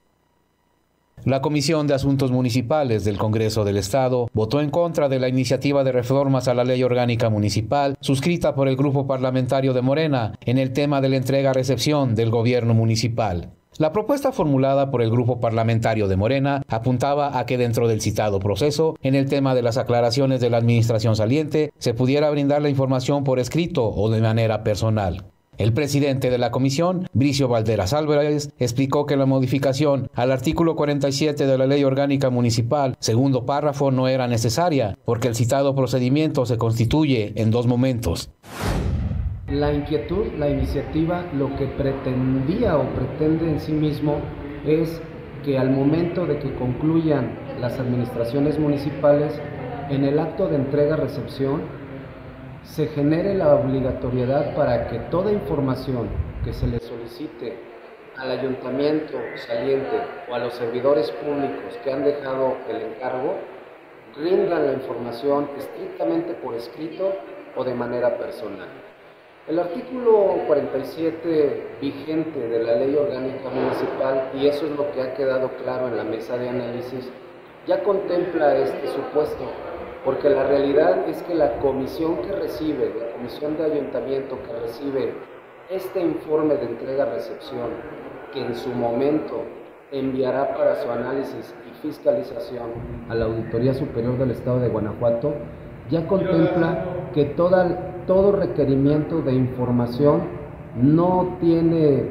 La Comisión de Asuntos Municipales del Congreso del Estado votó en contra de la iniciativa de reformas a la Ley Orgánica Municipal suscrita por el Grupo Parlamentario de Morena en el tema de la entrega-recepción del gobierno municipal. La propuesta formulada por el Grupo Parlamentario de Morena apuntaba a que dentro del citado proceso, en el tema de las aclaraciones de la administración saliente, se pudiera brindar la información por escrito o de manera personal. El presidente de la comisión, Bricio Valderas Álvarez, explicó que la modificación al artículo 47 de la Ley Orgánica Municipal, segundo párrafo, no era necesaria, porque el citado procedimiento se constituye en dos momentos. La inquietud, la iniciativa, lo que pretendía o pretende en sí mismo es que al momento de que concluyan las administraciones municipales, en el acto de entrega-recepción, se genere la obligatoriedad para que toda información que se le solicite al ayuntamiento saliente o a los servidores públicos que han dejado el encargo, rindan la información estrictamente por escrito o de manera personal. El artículo 47 vigente de la Ley Orgánica Municipal, y eso es lo que ha quedado claro en la mesa de análisis, ya contempla este supuesto. Porque la realidad es que la comisión que recibe, la comisión de ayuntamiento que recibe este informe de entrega-recepción, que en su momento enviará para su análisis y fiscalización a la Auditoría Superior del Estado de Guanajuato, ya contempla que todo requerimiento de información no tiene,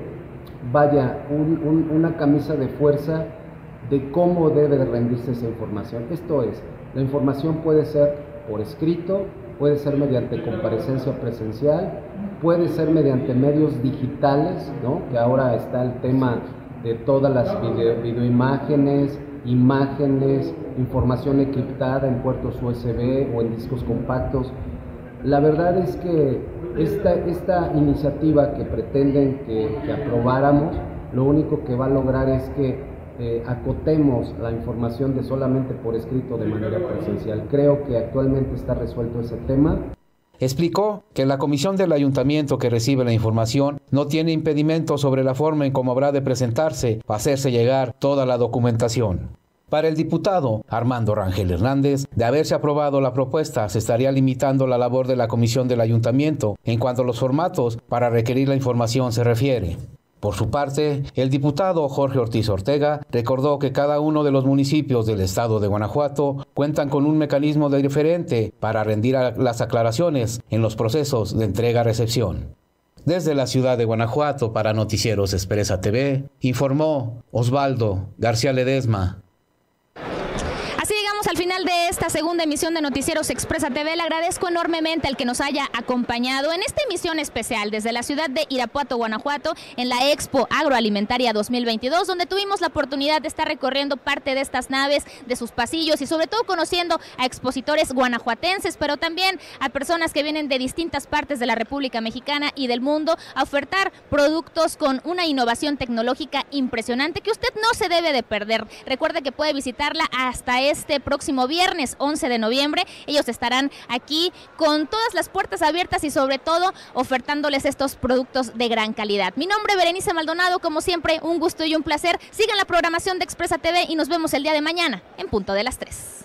una camisa de fuerza de cómo debe de rendirse esa información. Esto es, la información puede ser por escrito, puede ser mediante comparecencia presencial, puede ser mediante medios digitales, ¿no? Que ahora está el tema de todas las videoimágenes, imágenes, información encriptada en puertos USB o en discos compactos. La verdad es que esta iniciativa que pretenden que aprobáramos, lo único que va a lograr es que acotemos la información de solamente por escrito de manera presencial. Creo que actualmente está resuelto ese tema. Explicó que la comisión del ayuntamiento que recibe la información no tiene impedimento sobre la forma en cómo habrá de presentarse o hacerse llegar toda la documentación. Para el diputado Armando Rangel Hernández, de haberse aprobado la propuesta, se estaría limitando la labor de la comisión del ayuntamiento en cuanto a los formatos para requerir la información se refiere. Por su parte, el diputado Jorge Ortiz Ortega recordó que cada uno de los municipios del estado de Guanajuato cuentan con un mecanismo diferente para rendir las aclaraciones en los procesos de entrega-recepción. Desde la ciudad de Guanajuato para Noticieros Expresa TV, informó Osvaldo García Ledesma. Así llegamos al final de esta segunda emisión de Noticieros Expresa TV. Le agradezco enormemente al que nos haya acompañado en esta emisión especial desde la ciudad de Irapuato, Guanajuato, en la Expo Agroalimentaria 2022, donde tuvimos la oportunidad de estar recorriendo parte de estas naves, de sus pasillos y sobre todo conociendo a expositores guanajuatenses, pero también a personas que vienen de distintas partes de la República Mexicana y del mundo a ofertar productos con una innovación tecnológica impresionante que usted no se debe de perder. Recuerde que puede visitarla hasta este próximo viernes 11 de noviembre. Ellos estarán aquí con todas las puertas abiertas y sobre todo ofertándoles estos productos de gran calidad. Mi nombre es Berenice Maldonado, como siempre un gusto y un placer. Sigan la programación de Expresa TV y nos vemos el día de mañana en punto de las 3.